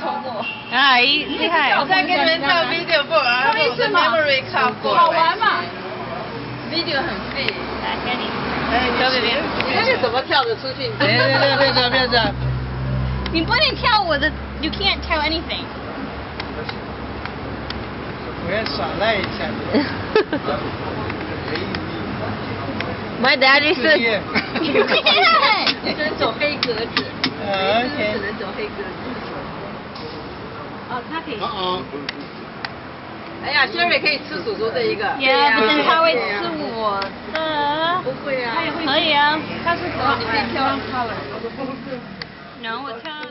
幽默。 啊，厉害！ 我在跟你们跳 video 不玩，我的 memory card 过。 好玩嘛 ？video 很废。 来，给你。 别。你那个怎么跳得出去？ 别这样。 你不能跳我的 ，you can't tell anything。 我要耍赖一下。 My daddy said you can't。 你只能走黑格子。 OK。 只能走黑格子。哦，他可以。哎呀 ，Sherry 可以吃叔叔这一个。 Yeah， 不是他会吃我的。 不会啊。 可以啊。 他是什么？你可以挑 color。 No， 我挑。